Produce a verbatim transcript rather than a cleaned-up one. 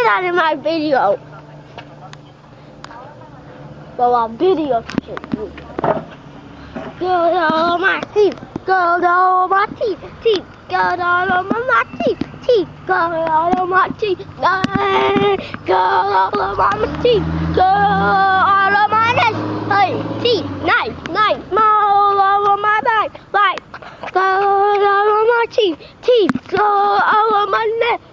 out of my video. Well, I'm video shit. Got all of my teeth. Got all of my teeth. Teeth. Got all of my teeth. Teeth. Got all of my teeth. Got all of my teeth. Got all of my neck. Hey, teeth. Knife. Knife. All over my back. Back. Got all of my teeth. Teeth. Got all of my neck.